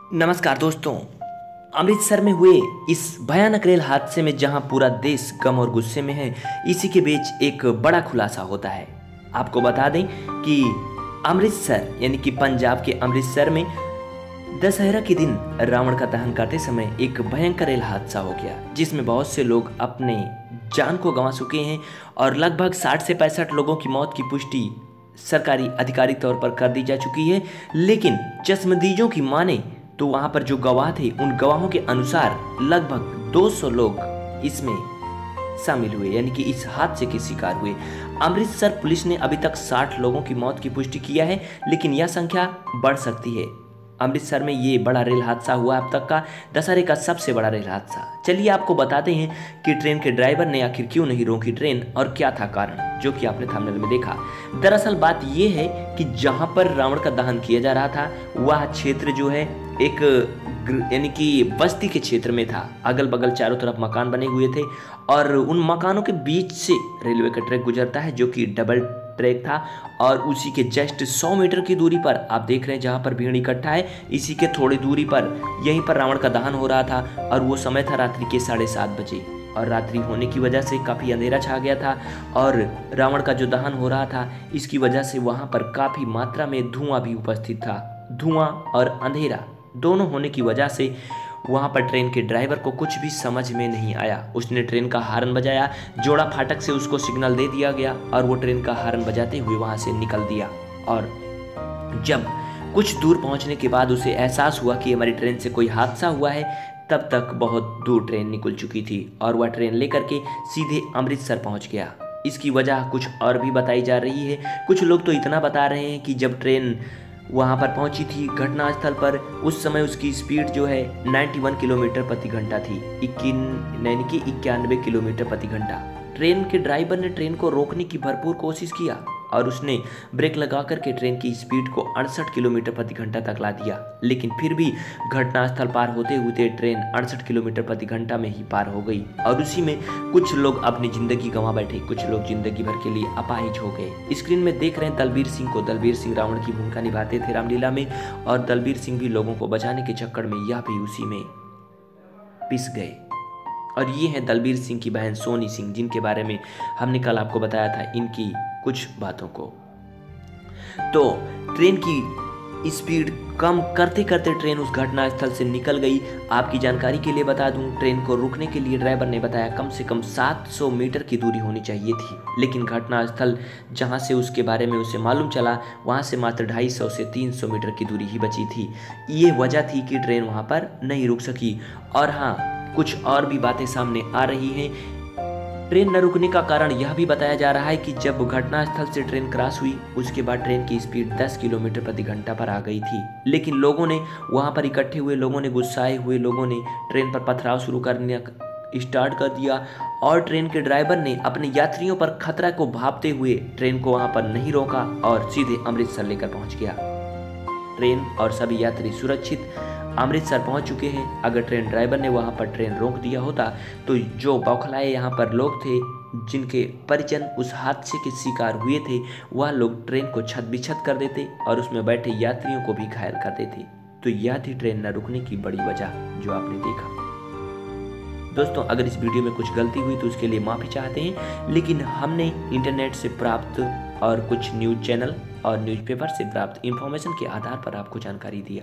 नमस्कार दोस्तों। अमृतसर में हुए इस भयानक रेल हादसे में जहां पूरा देश गम और गुस्से में है, इसी के बीच एक बड़ा खुलासा होता है। आपको बता दें कि अमृतसर यानी कि पंजाब के अमृतसर में दशहरा के दिन रावण का दहन करते समय एक भयंकर रेल हादसा हो गया, जिसमें बहुत से लोग अपने जान को गंवा चुके हैं और लगभग 60 से 65 लोगों की मौत की पुष्टि सरकारी आधिकारिक तौर पर कर दी जा चुकी है। लेकिन चश्मदीदों की माने तो वहां पर जो गवाह थे, उन गवाहों के अनुसार लगभग 200 लोग इसमें शामिल हुए, यानी कि इस हादसे के शिकार हुए। अमृतसर पुलिस ने अभी तक 60 लोगों की मौत की पुष्टि किया है, लेकिन यह संख्या बढ़ सकती है। अमृतसर में ये बड़ा रेल हादसा हुआ अब तक का दशहरे का सबसे बड़ा रेल हादसा। चलिए आपको बताते हैं कि ट्रेन के ड्राइवर ने आखिर क्यों नहीं रोकी ट्रेन और क्या था कारण, जो कि आपने थंबनेल में देखा। दरअसल बात यह है कि जहां पर रावण का दहन किया जा रहा था, वह क्षेत्र जो है एक यानी कि बस्ती के क्षेत्र में था। अगल बगल चारों तरफ मकान बने हुए थे और उन मकानों के बीच से रेलवे का ट्रैक गुजरता है, जो कि डबल ट्रैक था। और उसी के जस्ट 100 मीटर की दूरी पर आप देख रहे हैं जहां पर भीड़ इकट्ठा है, इसी के थोड़ी दूरी पर यहीं पर रावण का दहन हो रहा था। और वो समय था रात्रि के 7:30 बजे, और रात्रि होने की वजह से काफ़ी अंधेरा छा गया था और रावण का जो दहन हो रहा था, इसकी वजह से वहाँ पर काफ़ी मात्रा में धुआं भी उपस्थित था। धुआं और अंधेरा दोनों होने की वजह से वहाँ पर ट्रेन के ड्राइवर को कुछ भी समझ में नहीं आया। उसने ट्रेन का हॉर्न बजाया, जोड़ा फाटक से उसको सिग्नल दे दिया गया और वो ट्रेन का हॉर्न बजाते हुए वहाँ से निकल दिया। और जब कुछ दूर पहुँचने के बाद उसे एहसास हुआ कि हमारी ट्रेन से कोई हादसा हुआ है, तब तक बहुत दूर ट्रेन निकल चुकी थी और वह ट्रेन लेकर के सीधे अमृतसर पहुँच गया। इसकी वजह कुछ और भी बताई जा रही है। कुछ लोग तो इतना बता रहे हैं कि जब ट्रेन वहाँ पर पहुंची थी घटनास्थल पर, उस समय उसकी स्पीड जो है 91 किलोमीटर प्रति घंटा थी, यानी कि 91 किलोमीटर प्रति घंटा। ट्रेन के ड्राइवर ने ट्रेन को रोकने की भरपूर कोशिश किया और उसने ब्रेक लगा करके ट्रेन की स्पीड को 68 किलोमीटर प्रति घंटा तक ला दिया, लेकिन फिर भी घटनास्थल पार होते होते ट्रेन 68 किलोमीटर प्रति घंटा में ही पार हो गई। और उसी में कुछ लोग अपनी जिंदगी गंवा बैठे, कुछ लोग जिंदगी भर के लिए अपाहिज हो गए। स्क्रीन में देख रहे हैं दलबीर सिंह को। दलबीर सिंह रावण की भूमिका निभाते थे रामलीला में, और दलबीर सिंह भी लोगों को बचाने के चक्कर में यह भी उसी में पिस गए। और ये है दलबीर सिंह की बहन सोनी सिंह, जिनके बारे में हमने कल आपको बताया था इनकी कुछ बातों को। तो ट्रेन की स्पीड कम करते करते ट्रेन उस घटनास्थल से निकल गई। आपकी जानकारी के लिए बता दूं, ट्रेन को रुकने के लिए ड्राइवर ने बताया कम से कम 700 मीटर की दूरी होनी चाहिए थी, लेकिन घटनास्थल जहां से उसके बारे में उसे मालूम चला, वहां से मात्र 250 से 300 मीटर की दूरी ही बची थी। ये वजह थी कि ट्रेन वहां पर नहीं रुक सकी। और हाँ, कुछ और भी बातें सामने आ रही हैं। ट्रेन न रुकने का कारण यह भी बताया जा रहा है कि जब घटनास्थल से ट्रेन क्रॉस हुई, उसके बाद ट्रेन की स्पीड 10 किलोमीटर प्रति घंटा पर आ गई थी। लेकिन लोगों ने, वहां पर इकट्ठे हुए लोगों ने, गुस्साए हुए लोगों ने ट्रेन पर पथराव शुरू करने स्टार्ट कर दिया और ट्रेन के ड्राइवर ने अपने यात्रियों पर खतरा को भांपते हुए ट्रेन को वहां पर नहीं रोका और सीधे अमृतसर लेकर पहुंच गया। ट्रेन और सभी यात्री सुरक्षित अमृतसर पहुंच चुके हैं। अगर ट्रेन ड्राइवर ने वहां पर ट्रेन रोक दिया होता तो जो बौखलाए यहाँ पर लोग थे, जिनके परिजन उस हादसे के शिकार हुए थे, वह लोग ट्रेन को छत बिछत कर देते और उसमें बैठे यात्रियों को भी घायल कर देते। तो यह थी ट्रेन न रुकने की बड़ी वजह जो आपने देखा। दोस्तों, अगर इस वीडियो में कुछ गलती हुई तो उसके लिए माफ़ी चाहते हैं, लेकिन हमने इंटरनेट से प्राप्त और कुछ न्यूज़ चैनल और न्यूज़पेपर से प्राप्त इंफॉर्मेशन के आधार पर आपको जानकारी दिया।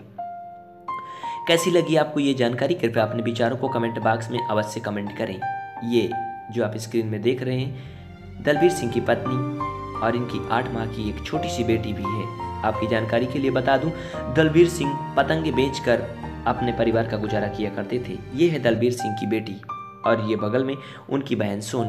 कैसी लगी आपको ये जानकारी, कृपया अपने विचारों को कमेंट बॉक्स में अवश्य कमेंट करें। ये जो आप स्क्रीन में देख रहे हैं, दलबीर सिंह की पत्नी और इनकी 8 माह की एक छोटी सी बेटी भी है। आपकी जानकारी के लिए बता दूं, दलबीर सिंह पतंगे बेचकर अपने परिवार का गुजारा किया करते थे। ये है दलबीर सिंह की बेटी और ये बगल में उनकी बहन सोनी।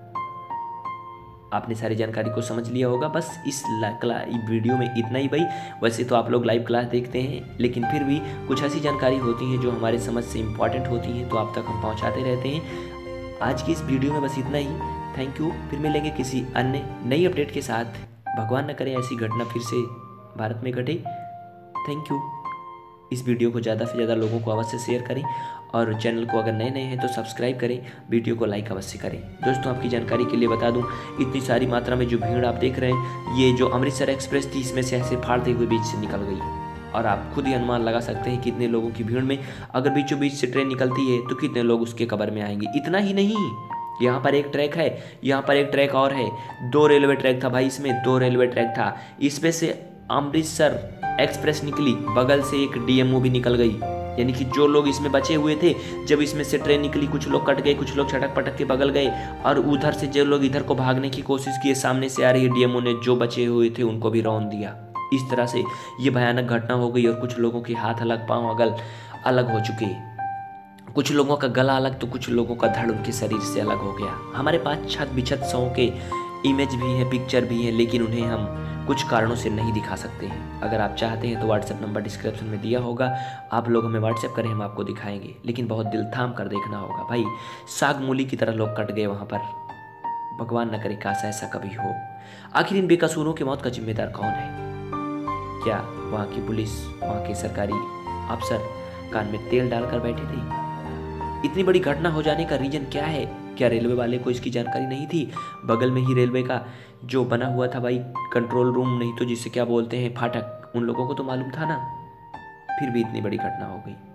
आपने सारी जानकारी को समझ लिया होगा। बस इस वीडियो में इतना ही भाई। वैसे तो आप लोग लाइव क्लास देखते हैं, लेकिन फिर भी कुछ ऐसी जानकारी होती हैं जो हमारे समझ से इम्पॉर्टेंट होती हैं, तो आप तक हम पहुंचाते रहते हैं। आज की इस वीडियो में बस इतना ही। Thank you. फिर मिलेंगे किसी अन्य नई अपडेट के साथ। भगवान न करे ऐसी घटना फिर से भारत में घटे। Thank you. इस वीडियो को ज़्यादा से ज़्यादा लोगों को अवश्य शेयर करें और चैनल को अगर नए नए हैं तो सब्सक्राइब करें, वीडियो को लाइक अवश्य करें। दोस्तों, आपकी जानकारी के लिए बता दूं, इतनी सारी मात्रा में जो भीड़ आप देख रहे हैं, ये जो अमृतसर एक्सप्रेस थी, इसमें से ऐसे फाड़ते हुए बीच से निकल गई। और आप खुद ही अनुमान लगा सकते हैं कितने लोगों की भीड़ में अगर बीचों बीच से ट्रेन निकलती है तो कितने लोग उसके कब्र में आएंगे। इतना ही नहीं, यहाँ पर एक ट्रैक है, यहाँ पर एक ट्रैक और है, 2 रेलवे ट्रैक था भाई, इसमें 2 रेलवे ट्रैक था। इसमें से अमृतसर एक्सप्रेस निकली, बगल से एक डीएमओ भी निकल गई, यानी कि जो लोग इसमें बचे हुए थे, जब इसमें से ट्रेन निकली कुछ लोग कट गए, कुछ लोग छटक पटक के बगल गए, और उधर से जो लोग इधर को भागने की कोशिश किए, सामने से आ रही डीएमओ ने जो बचे हुए थे उनको भी रौंद दिया। इस तरह से ये भयानक घटना हो गई और कुछ लोगों के हाथ अलग, पांव अलग हो चुके, कुछ लोगों का गला अलग तो कुछ लोगों का धड़ उनके शरीर से अलग हो गया। हमारे पास छत बिछत सौ के इमेज भी हैं, पिक्चर भी हैं, लेकिन उन्हें हम कुछ कारणों से नहीं दिखा सकते हैं। अगर आप चाहते हैं तो व्हाट्सएप नंबर डिस्क्रिप्शन में दिया होगा, आप लोग हमें व्हाट्सएप करें, हम आपको दिखाएंगे, लेकिन बहुत दिल थाम कर देखना होगा भाई। साग मूली की तरह लोग कट गए वहाँ पर, भगवान न करे काश ऐसा कभी हो। आखिर इन बेकसूरों की मौत का जिम्मेदार कौन है? क्या वहाँ की पुलिस, वहाँ के सरकारी अफसर कान में तेल डालकर बैठे थे? इतनी बड़ी घटना हो जाने का रीजन क्या है? क्या रेलवे वाले को इसकी जानकारी नहीं थी? बगल में ही रेलवे का जो बना हुआ था भाई कंट्रोल रूम, नहीं तो जिसे क्या बोलते हैं फाटक, उन लोगों को तो मालूम था ना, फिर भी इतनी बड़ी घटना हो गई।